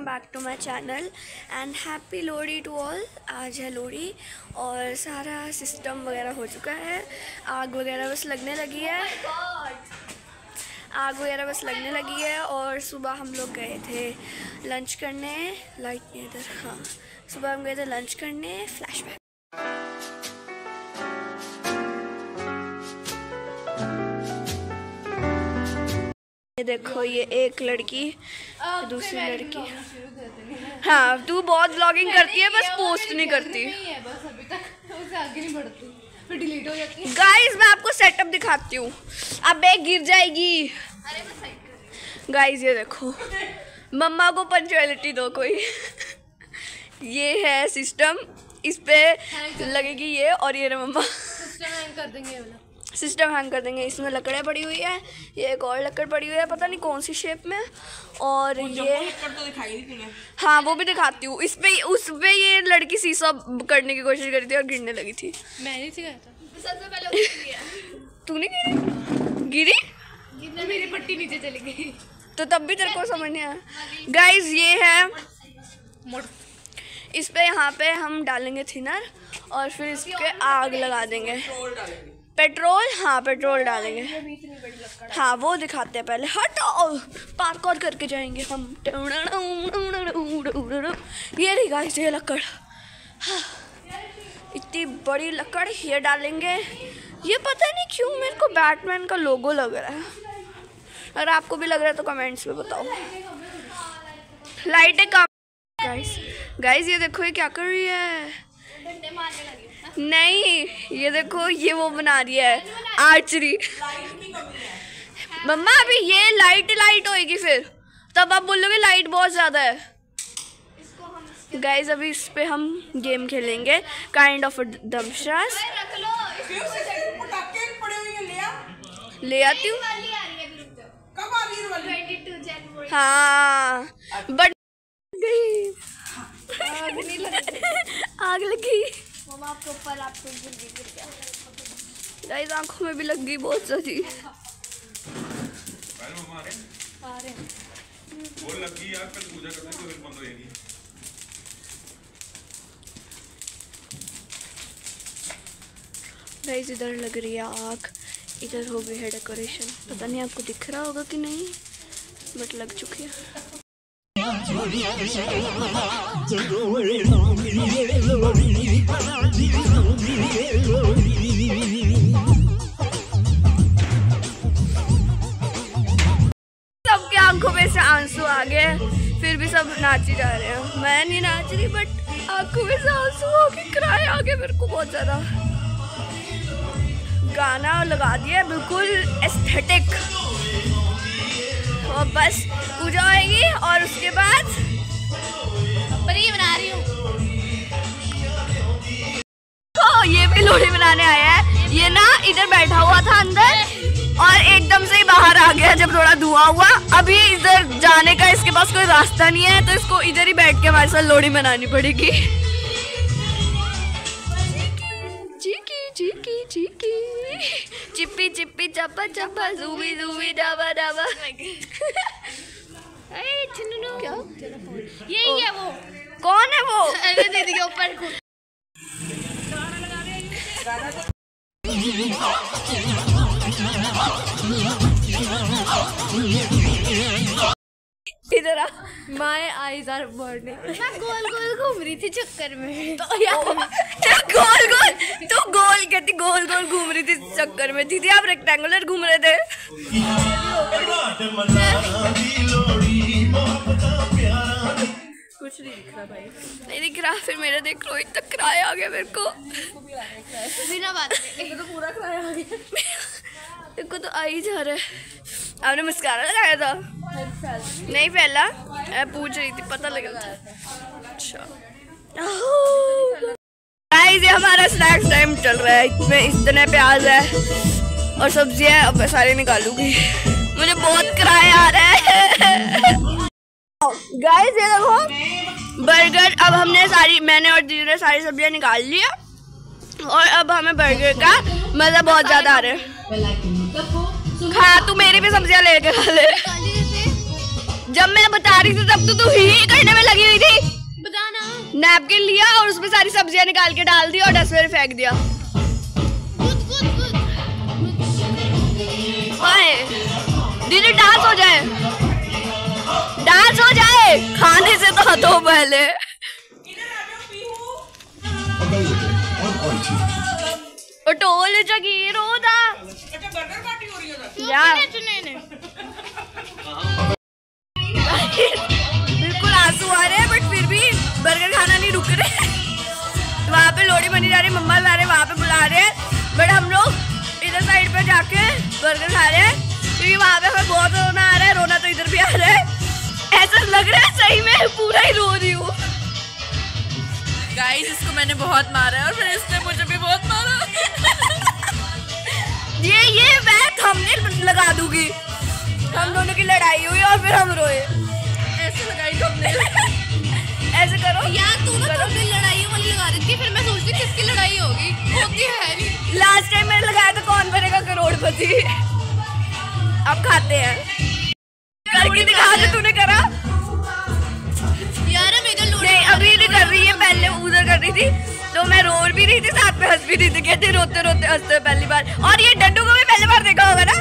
Back to my channel and happy Lohri to all. आज है लोहड़ी और सारा सिस्टम वगैरह हो चुका है। आग वगैरह बस लगने लगी है और सुबह हम लोग गए थे लंच करने। लाइट नहीं इधर, हाँ सुबह हम गए थे लंच करने। फ्लैशबैक। ये देखो, ये एक लड़की दूसरी लड़की। हाँ तू बहुत ब्लॉगिंग करती है, बस पोस्ट नहीं करती। बस अभी तक उससे आगे नहीं बढ़ती, फिर डिलीट हो जाती है। गाइस मैं आपको सेटअप दिखाती हूँ। अबे गिर जाएगी। गाइस ये देखो, मम्मा को पंचुअलिटी दो कोई। ये है सिस्टम, इस पे लगेगी ये और ये रहा मम्मा। सिस्टम हैंग कर देंगे। इसमें लकड़ें पड़ी हुई है, ये एक और लकड़ पड़ी हुई है, पता नहीं कौन सी शेप में। और ये लकड़ तो दिखाई नहीं तूने। हाँ वो भी दिखाती हूँ। इस पे उस पे ये लड़की सीसा करने की कोशिश करी थी और गिरने लगी थी। मैंने सिखाया था सबसे पहले। तूने गिरी? मेरी पट्टी नीचे चली गई तो तब भी तेरे को समझ नहीं आया। गाइस ये है, इस पे यहाँ पे हम डालेंगे थिनर और फिर इसके आग लगा देंगे। पेट्रोल, हाँ पेट्रोल डालेंगे। हाँ वो दिखाते हैं पहले। हटाओ, पार्क और करके जाएंगे हम। ये रही गाइस ये लकड़। हाँ, इतनी बड़ी लकड़ ये डालेंगे। ये पता नहीं क्यों मेरे को बैटमैन का लोगो लग रहा है। अगर आपको भी लग रहा है तो कमेंट्स में बताओ। लाइटें कम। गाइस ये देखो, ये क्या कर रही है? नहीं ये देखो, ये वो बना रही है आर्चरी। मम्मा अभी ये लाइट होएगी, फिर तब आप बोलोगे लाइट बहुत ज्यादा है। गाइस अभी इस पे हम गेम खेलेंगे, काइंड ऑफ दमशास। ले आती हूँ। हाँ बट आग लगी आपके ऊपर। आपको गाइस आंखों में भी लग गई बहुत ज्यादा। गाइस इधर लग रही है आग, इधर हो गई है डेकोरेशन। पता नहीं आपको दिख रहा होगा कि नहीं, बट लग चुकी है। सबके आंखों में से आंसू आ गए, फिर भी सब नाची जा रहे हैं। मैं नहीं नाच रही बट आंखों में से आंसू आ गए, क्राई आ गए मेरे को बहुत ज्यादा। गाना लगा दिया बिल्कुल एस्थेटिक। और बस पूजा होएगी और उसके बाद परी बना रही हूँ। तो ये भी लोहड़ी बनाने आया है। ये ना इधर बैठा हुआ था अंदर और एकदम से ही बाहर आ गया जब थोड़ा धुआं हुआ। अभी इधर जाने का इसके पास कोई रास्ता नहीं है, तो इसको इधर ही बैठ के हमारे साथ लोहड़ी मनानी पड़ेगी। चीकी चिप्पी चिप्पी चप्पा चप्पा जूबी जूबी डाबा डाबा। क्या यही है वो? कौन है वो? अरे दीदी के ऊपर इधर आ। My eyes are burning. मैं गोल गोल घूम रही थी चक्कर में। तो गोल कहती, गोल गोल घूम रही थी चक्कर में। दीदी आप रेक्टेंगुलर घूम रहे थे। कुछ नहीं दिख रहा भाई, नहीं दिख रहा। फिर मेरा देख लो, इतना किराया आ गया मेरे को बिना बात में। तो पूरा किराया आ गया मेरे को, तो आ ही जा रहा है। आपने मस्कारा लगाया था? नहीं फैला, मैं पूछ रही थी, पता लगा था। अच्छा गाइस ये हमारा स्नैक्स टाइम चल रहा है। इसमें इतने प्याज है और सब्जी है। अब मैं सारे निकालूंगी, मुझे बहुत किराया आ रहा है। गाइस ये देखो बर्गर। अब हमने मैंने और दीदी ने सारी सब्जियां निकाल लिया और अब हमें बर्गर का मजा बहुत ज्यादा आ रहा है। खा तू मेरी भी सब्जियां लेके खा ले। जब मैं बता रही थी तब तो तू ही करने में लगी हुई थी। बताना। नैपकिन लिया और उसमें सारी सब्जियां निकाल के डाल दी और डस्टबिन में फेंक दिया। दीदी डांस हो जाए, डांस हो जाए, खाने से तो हटो पहले। टोल जगीर होता बिल्कुल आंसू आ रहे हैं, बट फिर भी बर्गर खाना नहीं रुक रहे। वहाँ पे लोड़ी बनी जा रही, मम्मा ला रहे, वहाँ पे बुला रहे हैं, बट हम लोग इधर साइड पे जाके बर्गर खा रहे हैं क्योंकि वहाँ पे हमें बहुत रोना आ रहा है। रोना तो इधर भी आ रहा है, ऐसा लग रहा है सही में पूरा ही रो रही हूँ। गाइस इसको मैंने बहुत मारा है और फिर इसने मुझे भी बहुत मारा। ये मैं थंबनेल लगा दूंगी, हम दोनों की लड़ाई हुई और फिर हम रोए। ऐसे लगाई थंबनेल। ऐसे करो यार, तू ना थंबनेल लड़ाई वाली लगा रही थी, फिर मैं सोचती किसकी लड़ाई होगी, होती है नहीं। लास्ट टाइम मैंने लगाया था कौन बनेगा करोड़पति। अब खाते हैं, करके दिखा दे, तूने करा यार मैं इधर नहीं, अभी नहीं कर रही है, पहले उधर कर रही थी तो मैं रो भी रही थी, साथ में हंस भी रही थी। कहते रोते रोते हंसते पहली बार। और ये डड्डू को भी पहली बार देखा होगा ना।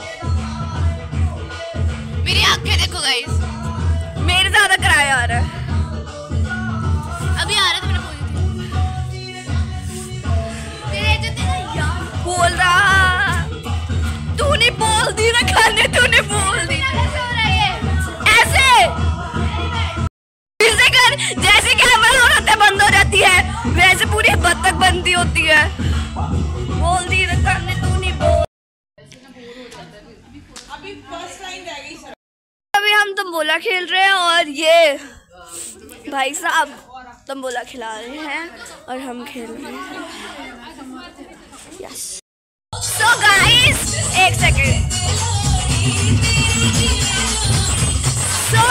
मेरी आंखें देखो गाइस, मेरे ज्यादा किराया आ रहा है। अभी आ रहा था, मैंने बोल रहा तूने बोल दी ना, खाने तूने बोल दी। ऐसे फिर से कर, जैसे कैमरा औरतें बंद हो जाती है वैसे पूरी बत्तख बनती होती है। बोल दी ना खाने, तूने बोल। अभी फर्स्ट लाइन रह गई सर। अभी हम तंबोला खेल रहे हैं और ये भाई साहब तंबोला खिला रहे हैं और हम खेल रहे हैं। यस। सो गाइस, एक सेकेंड। सो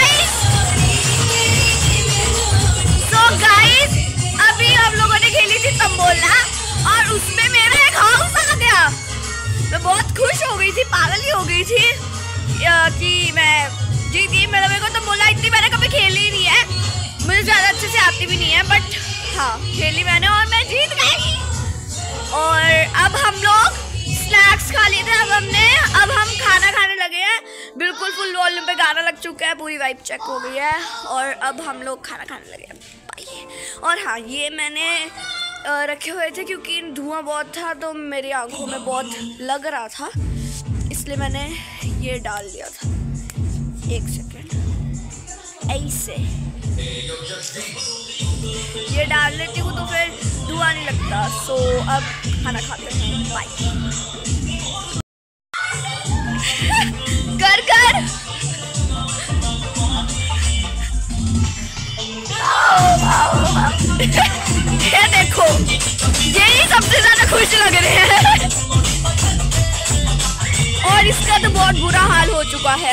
गाइस, अभी हम लोगों ने खेली थी तंबोला और उसमें मेरा एक हाउस आ गया। मैं बहुत खुश हो गई थी, पागल ही हो गई थी कि मैं जीत गई। मेरे को तंबोला इतनी मैंने कभी खेली ही नहीं है, मुझे ज़्यादा अच्छे से आती भी नहीं है, बट हाँ खेली मैंने और मैं जीत गई। और अब हम लोग स्नैक्स खा लिए थे, अब हम खाना खाने लगे हैं। बिल्कुल फुल वॉल्यूम पे गाना लग चुका है, पूरी वाइब चेक हो गई है और अब हम लोग खाना खाने लगे हैं। और हाँ, ये मैंने रखे हुए थे क्योंकि धुआं बहुत था तो मेरी आंखों में बहुत लग रहा था, इसलिए मैंने ये डाल दिया था। एक सेकेंड, ऐसे ये डाल लेती हूँ तो फिर धुआं नहीं लगता। सो अब खाना खाते हैं, बाय। कर कर ये देखो, यही सबसे ज्यादा खुश लग रहे हैं और इसका तो बहुत बुरा हाल हो चुका है।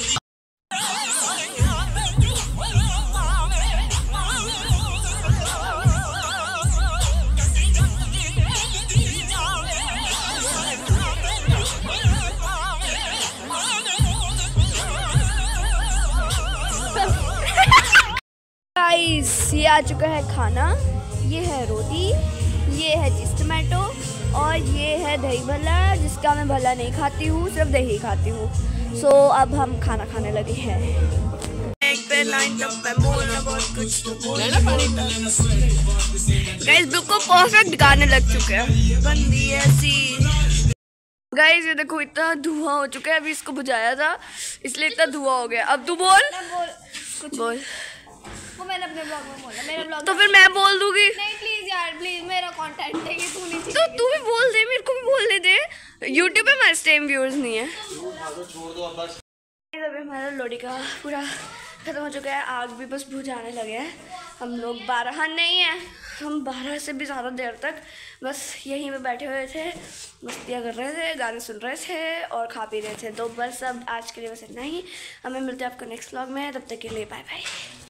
ये आ चुका है खाना, ये है रोटी, ये है चीज़ टमाटो और ये है दही भल्ला, जिसका मैं भल्ला नहीं खाती हूँ, सिर्फ दही खाती हूँ। सो अब हम खाना खाने लगे हैं। गाइस बिल्कुल परफेक्ट गाने लग चुके हैं। बंदी ऐसी गाइस, ये देखो इतना धुआं हो चुका है, अभी इसको बुझाया था इसलिए इतना धुआं हो गया। अब तू बोल बोल। वो मैंने अपने ब्लॉग में बोला, मेरा ब्लॉग तो फिर मैं बोल दूंगी। नहीं प्लीज यार, प्लीज, मेरा कंटेंट है ये, तू नहीं तो तू भी बोल दे, मेरे को भी बोलने दे। YouTube पे हमारे टाइम व्यूअर्स नहीं है। अभी हमारा लोडी का पूरा खत्म हो चुका है, आग भी बस बुझाने लगे हैं। हम लोग 12 नहीं है, हम 12 से भी ज़्यादा देर तक बस यहीं पे बैठे हुए थे, मस्तियाँ कर रहे थे, गाने सुन रहे थे और खा पी रहे थे। तो बस अब आज के लिए बस इतना ही। हमें मिलते हैं आपको नेक्स्ट व्लॉग में, तब तक के लिए बाय बाय।